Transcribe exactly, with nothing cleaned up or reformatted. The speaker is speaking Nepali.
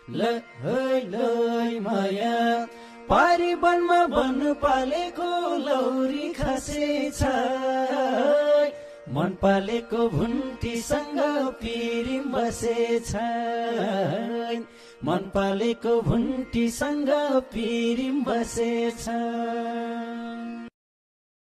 लै लै माया पारिवनमा बन पालेको लौरी खसेछ मन पालेको भुन्टीसँग पिरिम बसेछ मन पालेको भुन्टीसँग पिरिम बसेछ